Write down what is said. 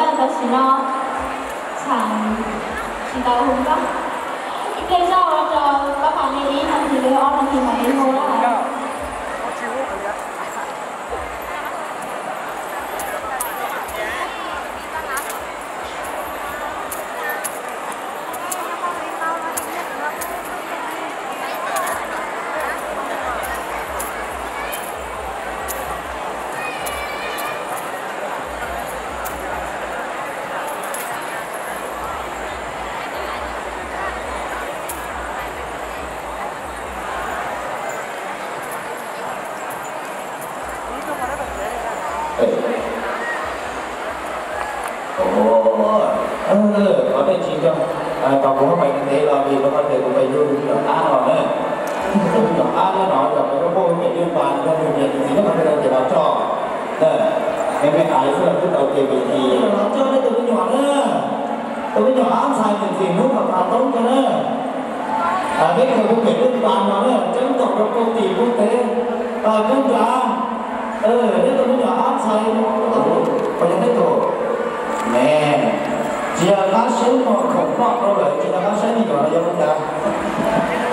就是呢，唱是到紅歌。接着我就嗰排你啲同事你安同事咪幾好啦。 Ở đây chỉ cho còn cũng không phải như thế là vì nó có thể cũng phải đưa nhỏ A rồi đấy nhỏ A nó rồi nó vô cái liên quan cho người Việt thì nó không thể để nó cho đây em bé ái sẽ là cái đầu tiên vì thì nó cho đấy từ cái nhỏ nữa từ cái nhỏ ám sai thì lúc mà tạo tốt cho nó cái người cũng phải liên quan nó nữa chứng tỏ cho công ty quốc tế công trả đấy từ cái nhỏ ám sai có những cái tổ nè chỉ là cá sấu mà khổng lồ đâu vậy chỉ là cá sấu nhỏ là do chúng ta